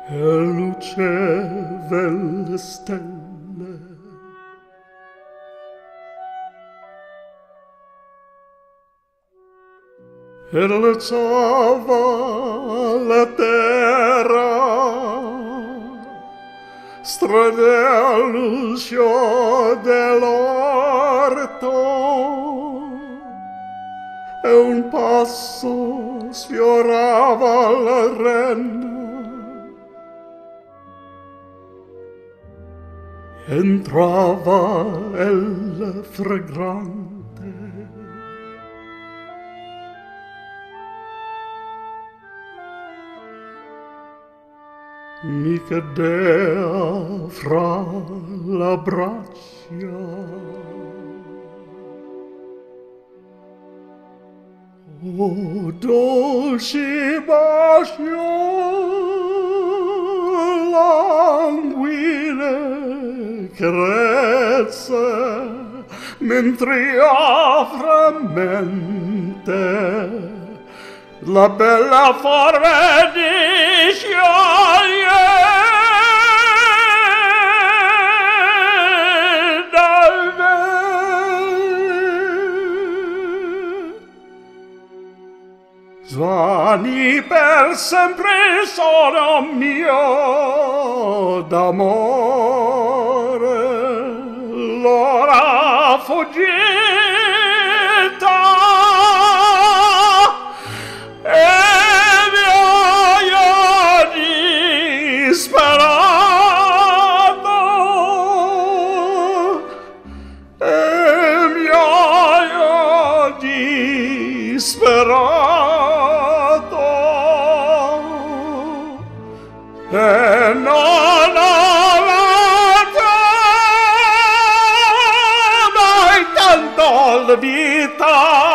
e Lucevan Le Stelle. E alzava la terra stradell'uscio dell'orto e un passo sfiorava la renna. Entrava il fragrante mi cadea fra la braccia. Oh, dolci bacio, languide carezze, mentre avramente la bella forma di scioglie dal velo. Svani per sempre sono mio d'amore, l'ora fuggita e vioia disperato, e vioia disperato, e non avete mai tanto la vita.